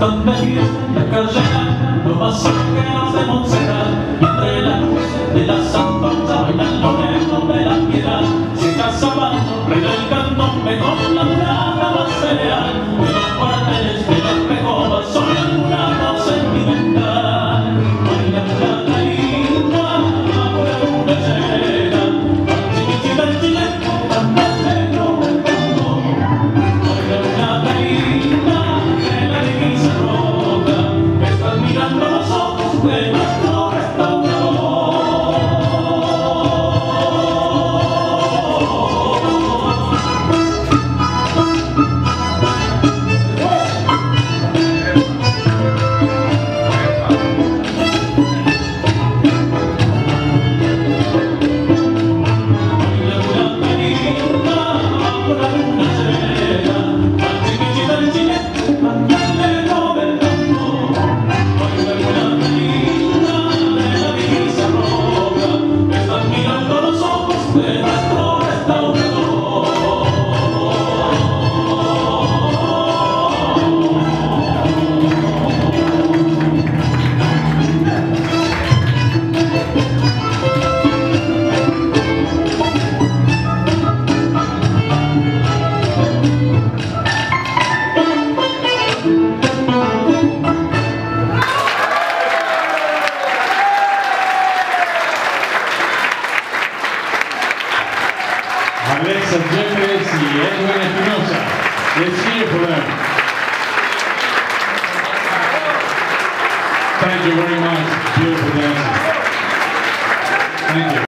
Están metidos en la carrera los pasajeros de Montserrat, y entre la luz de las antorchas bailan los negros de la piedad. Se casaban rey del candombe con la mulata más leal, de los cuarteles de los recoba son el mulato sentimental. Baila mulata linda por la luna llena, chiquichita el chile, también negro del tango. Baila mulata linda de la divisa roja, están mirando los ojos de nuestro restaurador. Alexa Jeffers y Edwin Espinosa. Let's hear for them. Thank you very much. Beautiful dancing. Thank you.